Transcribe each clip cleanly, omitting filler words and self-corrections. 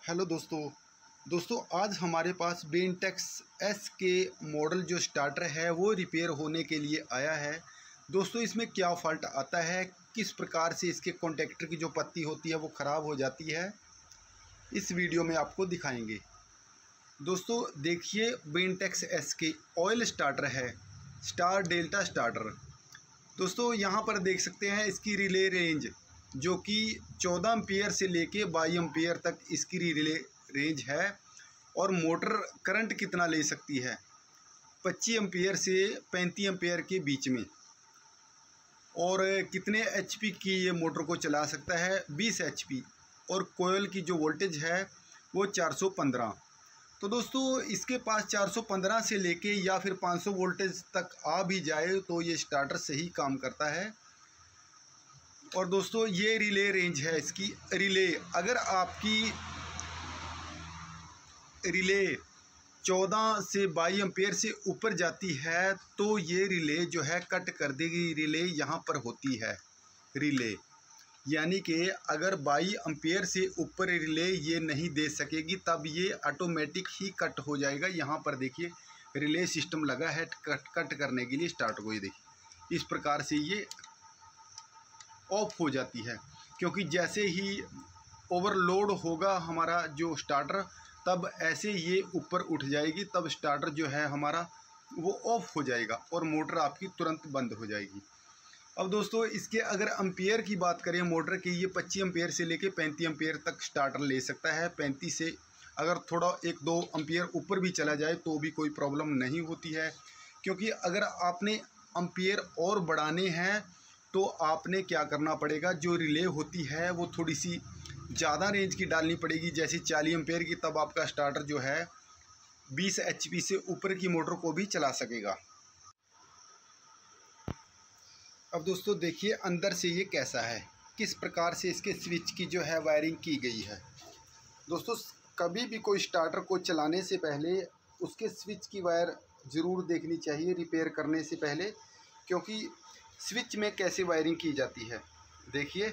Hello दोस्तों आज हमारे पास बेंटेक्स एस के मॉडल जो स्टार्टर है वो रिपेयर होने के लिए आया है। दोस्तों इसमें क्या फ़ॉल्ट आता है, किस प्रकार से इसके कॉन्टैक्टर की जो पत्ती होती है वो ख़राब हो जाती है, इस वीडियो में आपको दिखाएंगे। दोस्तों देखिए, Bentex S K oil starter है, स्टार डेल्टा स्टार्टर। दोस्तों यहाँ पर देख सकते हैं इसकी रिले रेंज जो कि 14 एम्पियर से लेके 22 एम्पियर तक इसकी रिले रेंज है। और मोटर करंट कितना ले सकती है, 25 एम्पियर से 35 एम्पियर के बीच में। और कितने एचपी की ये मोटर को चला सकता है, 20 एचपी। और कोयल की जो वोल्टेज है वो 415। तो दोस्तों इसके पास 415 से लेके या फिर 500 वोल्टेज तक आ भी जाए तो ये स्टार्टर सही काम करता है। और दोस्तों ये रिले रेंज है इसकी। रिले अगर आपकी रिले 14 से 22 एम्पियर से ऊपर जाती है तो ये रिले जो है कट कर देगी। रिले यहाँ पर होती है रिले, यानी कि अगर 22 एम्पियर से ऊपर रिले ये नहीं दे सकेगी तब ये ऑटोमेटिक ही कट हो जाएगा। यहाँ पर देखिए रिले सिस्टम लगा है कट करने के लिए स्टार्ट को। ये देखिए इस प्रकार से ये ऑफ हो जाती है, क्योंकि जैसे ही ओवरलोड होगा हमारा जो स्टार्टर तब ऐसे ये ऊपर उठ जाएगी, तब स्टार्टर जो है हमारा वो ऑफ हो जाएगा और मोटर आपकी तुरंत बंद हो जाएगी। अब दोस्तों इसके अगर एम्पियर की बात करें मोटर की, ये 25 एम्पियर से लेके 35 एम्पियर तक स्टार्टर ले सकता है। 35 से अगर थोड़ा 1-2 एम्पियर ऊपर भी चला जाए तो भी कोई प्रॉब्लम नहीं होती है, क्योंकि अगर आपने एम्पियर और बढ़ाने हैं तो आपने क्या करना पड़ेगा, जो रिले होती है वो थोड़ी सी ज़्यादा रेंज की डालनी पड़ेगी, जैसे 40 एम्पियर की। तब आपका स्टार्टर जो है 20 एचपी से ऊपर की मोटर को भी चला सकेगा। अब दोस्तों देखिए अंदर से ये कैसा है, किस प्रकार से इसके स्विच की जो है वायरिंग की गई है। दोस्तों कभी भी कोई स्टार्टर को चलाने से पहले उसके स्विच की वायर ज़रूर देखनी चाहिए रिपेयर करने से पहले, क्योंकि स्विच में कैसे वायरिंग की जाती है। देखिए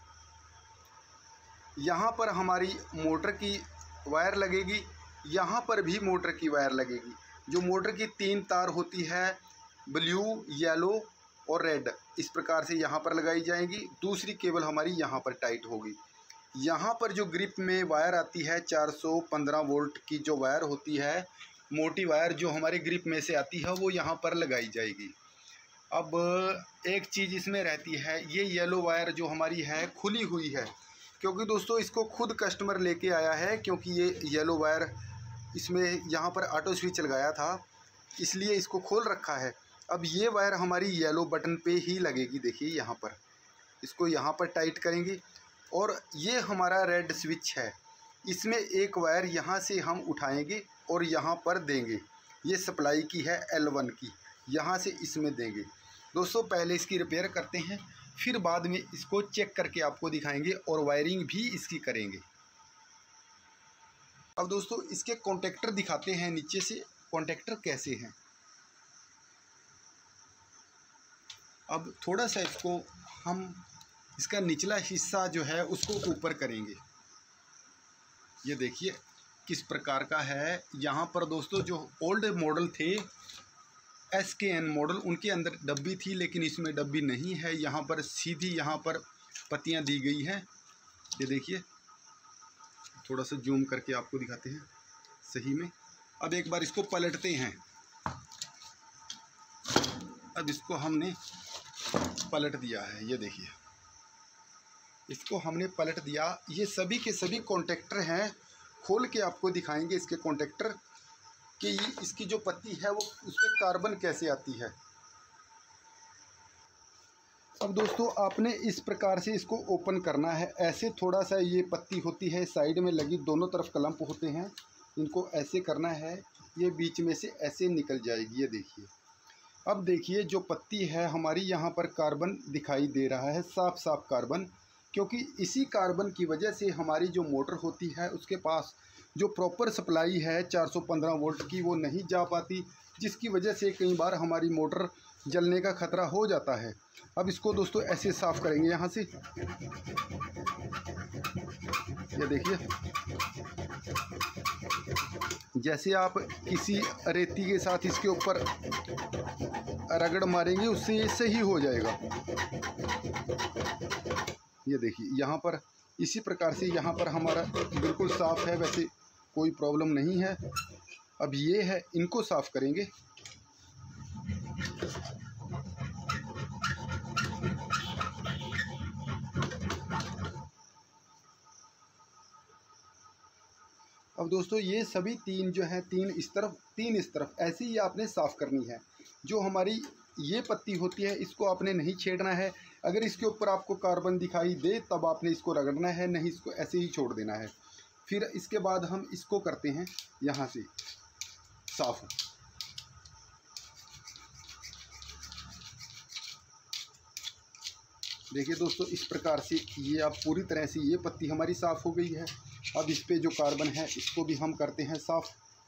यहाँ पर हमारी मोटर की वायर लगेगी, यहाँ पर भी मोटर की वायर लगेगी। जो मोटर की 3 तार होती है, ब्लू, येलो और रेड, इस प्रकार से यहाँ पर लगाई जाएंगी। दूसरी केबल हमारी यहाँ पर टाइट होगी। यहाँ पर जो ग्रिप में वायर आती है 415 वोल्ट की जो वायर होती है, मोटी वायर जो हमारे ग्रिप में से आती है वो यहाँ पर लगाई जाएगी। अब एक चीज़ इसमें रहती है, ये येलो वायर जो हमारी है खुली हुई है, क्योंकि दोस्तों इसको खुद कस्टमर लेके आया है, क्योंकि ये येलो वायर इसमें यहाँ पर ऑटो स्विच लगाया था इसलिए इसको खोल रखा है। अब ये वायर हमारी येलो बटन पे ही लगेगी। देखिए यहाँ पर इसको यहाँ पर टाइट करेंगे। और ये हमारा रेड स्विच है, इसमें एक वायर यहाँ से हम उठाएंगे और यहाँ पर देंगे। ये सप्लाई की है L1 की, यहाँ से इसमें देंगे। दोस्तों पहले इसकी रिपेयर करते हैं, फिर बाद में इसको चेक करके आपको दिखाएंगे और वायरिंग भी इसकी करेंगे। अब दोस्तों इसके कॉन्टैक्टर दिखाते हैं नीचे से, कॉन्टैक्टर कैसे हैं। अब थोड़ा सा इसको हम इसका निचला हिस्सा जो है उसको ऊपर करेंगे। ये देखिए किस प्रकार का है। यहाँ पर दोस्तों जो ओल्ड मॉडल थे SKN मॉडल, उनके अंदर डब्बी थी, लेकिन इसमें डब्बी नहीं है। यहाँ पर सीधी यहाँ पर पत्तियाँ दी गई हैं। ये देखिए थोड़ा सा जूम करके आपको दिखाते हैं सही में। अब एक बार इसको पलटते हैं। अब इसको हमने पलट दिया है, ये देखिए इसको हमने पलट दिया। ये सभी के सभी कॉन्टैक्टर हैं, खोल के आपको दिखाएंगे इसके कॉन्टैक्टर कि इसकी जो पत्ती है वो उसमें कार्बन कैसे आती है। अब दोस्तों आपने इस प्रकार से इसको ओपन करना है। ऐसे थोड़ा सा ये पत्ती होती है साइड में लगी, दोनों तरफ क्लम्प होते हैं, इनको ऐसे करना है, ये बीच में से ऐसे निकल जाएगी। ये देखिए अब देखिए जो पत्ती है हमारी, यहाँ पर कार्बन दिखाई दे रहा है, साफ साफ कार्बन, क्योंकि इसी कार्बन की वजह से हमारी जो मोटर होती है उसके पास जो प्रॉपर सप्लाई है 415 वोल्ट की वो नहीं जा पाती, जिसकी वजह से कई बार हमारी मोटर जलने का ख़तरा हो जाता है। अब इसको दोस्तों ऐसे साफ़ करेंगे यहाँ से। ये देखिए जैसे आप किसी रेती के साथ इसके ऊपर रगड़ मारेंगे उससे ये सही हो जाएगा। ये देखिए यहाँ पर इसी प्रकार से यहाँ पर हमारा बिल्कुल साफ़ है, वैसे कोई प्रॉब्लम नहीं है। अब ये है, इनको साफ़ करेंगे। अब दोस्तों ये सभी तीन जो है, तीन इस तरफ ऐसे ही आपने साफ़ करनी है। जो हमारी ये पत्ती होती है इसको आपने नहीं छेड़ना है। अगर इसके ऊपर आपको कार्बन दिखाई दे तब आपने इसको रगड़ना है, नहीं इसको ऐसे ही छोड़ देना है। फिर इसके बाद हम इसको करते हैं यहाँ से साफ़। देखिए दोस्तों इस प्रकार से ये आप पूरी तरह से ये पत्ती हमारी साफ़ हो गई है। अब इस पे जो कार्बन है इसको भी हम करते हैं साफ़।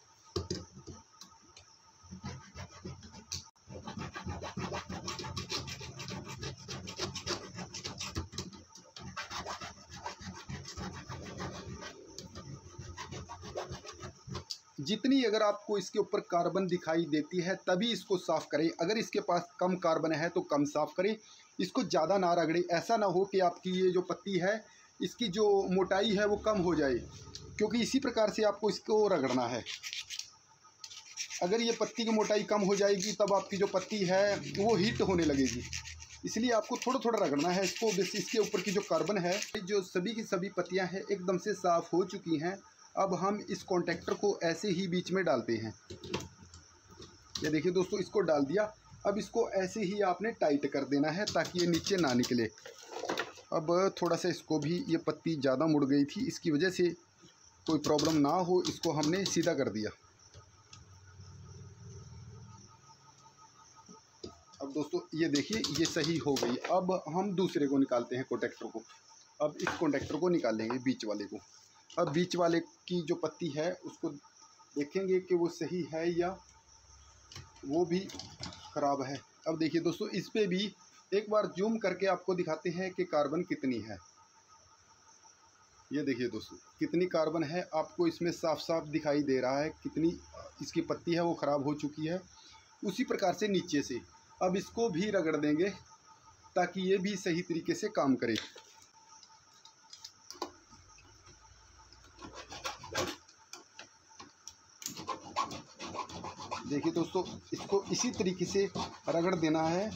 जितनी अगर आपको इसके ऊपर कार्बन दिखाई देती है तभी इसको साफ़ करें। अगर इसके पास कम कार्बन है तो कम साफ़ करें, इसको ज़्यादा ना रगड़ें। ऐसा ना हो कि आपकी ये जो पत्ती है इसकी जो मोटाई है वो कम हो जाए, क्योंकि इसी प्रकार से आपको इसको रगड़ना है। अगर ये पत्ती की मोटाई कम हो जाएगी तब आपकी जो पत्ती है वो हीट होने लगेगी, इसलिए आपको थोड़ा थोड़ा रगड़ना है इसको। इसके ऊपर की जो कार्बन है, जो सभी की सभी पत्तियां हैं एकदम से साफ़ हो चुकी हैं। अब हम इस कॉन्टैक्टर को ऐसे ही बीच में डालते हैं। ये देखिए दोस्तों इसको डाल दिया। अब इसको ऐसे ही आपने टाइट कर देना है ताकि ये नीचे ना निकले। अब थोड़ा सा इसको भी, ये पत्ती ज़्यादा मुड़ गई थी, इसकी वजह से कोई प्रॉब्लम ना हो इसको हमने सीधा कर दिया। अब दोस्तों ये देखिए ये सही हो गई। अब हम दूसरे को निकालते हैं कॉन्टैक्टर को। अब इस कॉन्टैक्टर को निकालेंगे, बीच वाले को। अब बीच वाले की जो पत्ती है उसको देखेंगे कि वो सही है या वो भी ख़राब है। अब देखिए दोस्तों इस पे भी एक बार जूम करके आपको दिखाते हैं कि कार्बन कितनी है। ये देखिए दोस्तों कितनी कार्बन है, आपको इसमें साफ साफ दिखाई दे रहा है कितनी इसकी पत्ती है वो ख़राब हो चुकी है। उसी प्रकार से नीचे से अब इसको भी रगड़ देंगे ताकि ये भी सही तरीके से काम करे। देखिए दोस्तों इसको इसी तरीके से रगड़ देना है।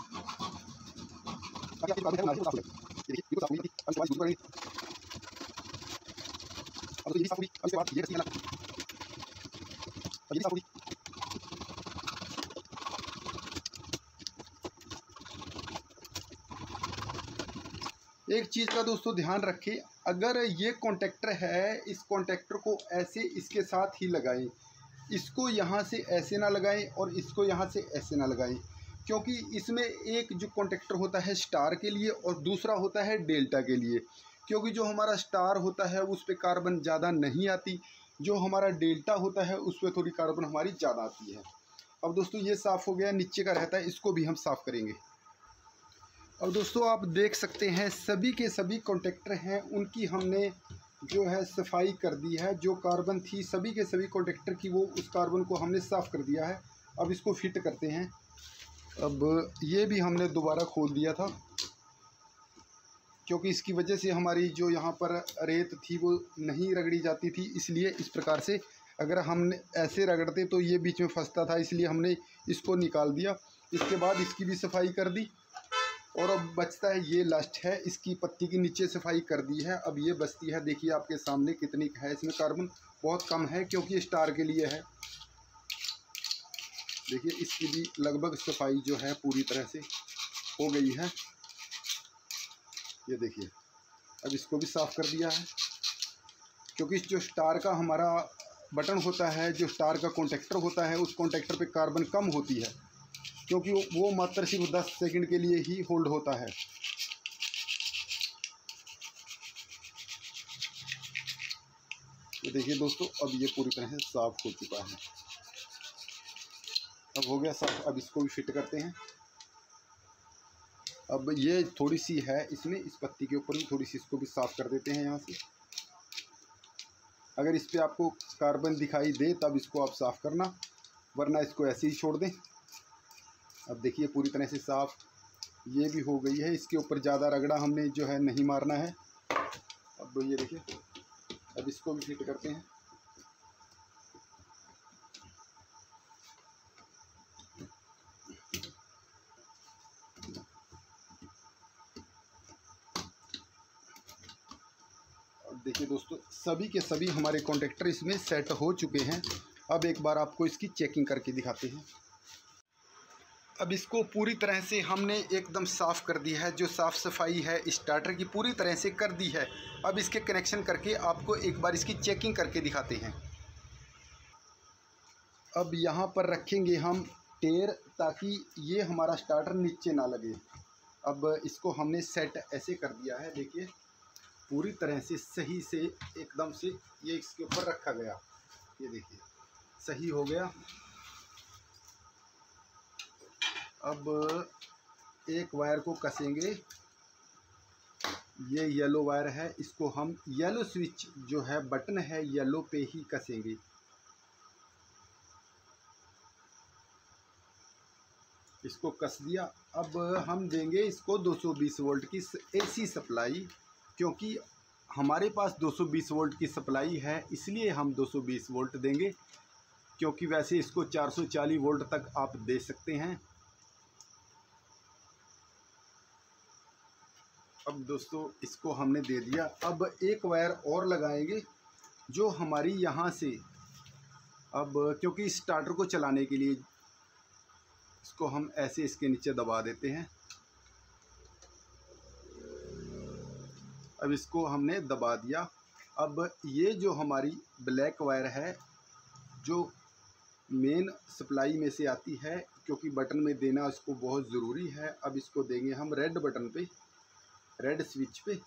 एक चीज़ का दोस्तों ध्यान रखें, अगर ये कॉन्टैक्टर है इस कॉन्टैक्टर को ऐसे इसके साथ ही लगाएं। इसको यहाँ से ऐसे ना लगाएं और इसको यहाँ से ऐसे ना लगाएं, क्योंकि इसमें एक जो कॉन्टैक्टर होता है स्टार के लिए और दूसरा होता है डेल्टा के लिए। क्योंकि जो हमारा स्टार होता है उस पर कार्बन ज़्यादा नहीं आती, जो हमारा डेल्टा होता है उस पर थोड़ी कार्बन हमारी ज़्यादा आती है। अब दोस्तों ये साफ़ हो गया, नीचे का रहता है इसको भी हम साफ़ करेंगे। अब दोस्तों आप देख सकते हैं सभी के सभी कॉन्टैक्टर हैं उनकी हमने जो है सफाई कर दी है। जो कार्बन थी सभी के सभी कॉन्टैक्टर की वो उस कार्बन को हमने साफ़ कर दिया है। अब इसको फिट करते हैं। अब ये भी हमने दोबारा खोल दिया था क्योंकि इसकी वजह से हमारी जो यहाँ पर रेत थी वो नहीं रगड़ी जाती थी, इसलिए इस प्रकार से अगर हमने ऐसे रगड़ते तो ये बीच में फंसता था, इसलिए हमने इसको निकाल दिया। इसके बाद इसकी भी सफाई कर दी और अब बचता है ये लास्ट है, इसकी पत्ती की नीचे सफाई कर दी है। अब ये बचती है, देखिए आपके सामने कितनी है इसमें कार्बन, बहुत कम है क्योंकि स्टार के लिए है। देखिए इसकी भी लगभग सफाई जो है पूरी तरह से हो गई है। ये देखिए अब इसको भी साफ़ कर दिया है, क्योंकि जो स्टार का हमारा बटन होता है, जो स्टार का कॉन्टैक्टर होता है, उस कॉन्टैक्टर पे कार्बन कम होती है क्योंकि वो मात्र सिर्फ 10 सेकंड के लिए ही होल्ड होता है। तो देखिए दोस्तों अब ये पूरी तरह से साफ़ हो चुका है। अब हो गया साफ़, अब इसको भी फिट करते हैं। अब ये थोड़ी सी है इसमें, इस पत्ती के ऊपर भी थोड़ी सी, इसको भी साफ़ कर देते हैं यहाँ से। अगर इस पर आपको कार्बन दिखाई दे तब इसको आप साफ़ करना, वरना इसको ऐसे ही छोड़ दें। अब देखिए पूरी तरह से साफ़ ये भी हो गई है। इसके ऊपर ज़्यादा रगड़ा हमने जो है नहीं मारना है। अब ये देखिए, अब इसको भी फिट करते हैं। देखिए दोस्तों, सभी के सभी हमारे कॉन्टेक्टर इसमें सेट हो चुके हैं। अब एक बार आपको इसकी चेकिंग करके दिखाते हैं। अब इसको पूरी तरह से हमने एकदम साफ़ कर दिया है। जो साफ़ सफाई है स्टार्टर की पूरी तरह से कर दी है। अब इसके कनेक्शन करके आपको एक बार इसकी चेकिंग करके दिखाते हैं। अब यहाँ पर रखेंगे हम टेर, ताकि ये हमारा स्टार्टर नीचे ना लगे। अब इसको हमने सेट ऐसे कर दिया है। देखिए पूरी तरह से सही से एकदम से ये इसके ऊपर रखा गया। ये देखिए सही हो गया। अब एक वायर को कसेंगे। ये येलो वायर है, इसको हम येलो स्विच जो है बटन है येलो पे ही कसेंगे। इसको कस दिया। अब हम देंगे इसको 220 वोल्ट की एसी सप्लाई, क्योंकि हमारे पास 220 वोल्ट की सप्लाई है इसलिए हम 220 वोल्ट देंगे, क्योंकि वैसे इसको 440 वोल्ट तक आप दे सकते हैं। अब दोस्तों इसको हमने दे दिया। अब एक वायर और लगाएंगे जो हमारी यहाँ से, अब क्योंकि स्टार्टर को चलाने के लिए इसको हम ऐसे इसके नीचे दबा देते हैं। अब इसको हमने दबा दिया। अब ये जो हमारी ब्लैक वायर है जो मेन सप्लाई में से आती है, क्योंकि बटन में देना इसको बहुत ज़रूरी है। अब इसको देंगे हम रेड बटन पे, रेड स्विच पे।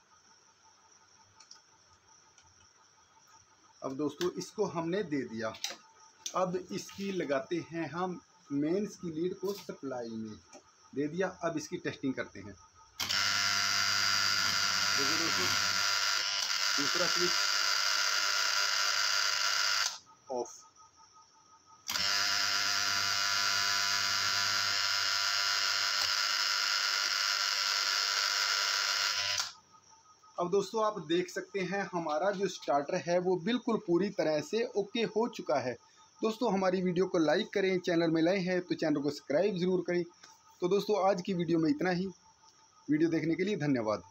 अब दोस्तों इसको हमने दे दिया। अब इसकी लगाते हैं हम मेंस की लीड को सप्लाई में दे दिया। अब इसकी टेस्टिंग करते हैं। देखिए दोस्तों, दूसरा स्विच ऑफ। अब दोस्तों आप देख सकते हैं हमारा जो स्टार्टर है वो बिल्कुल पूरी तरह से ओके हो चुका है। दोस्तों हमारी वीडियो को लाइक करें, चैनल में नए हैं तो चैनल को सब्सक्राइब ज़रूर करें। तो दोस्तों आज की वीडियो में इतना ही। वीडियो देखने के लिए धन्यवाद।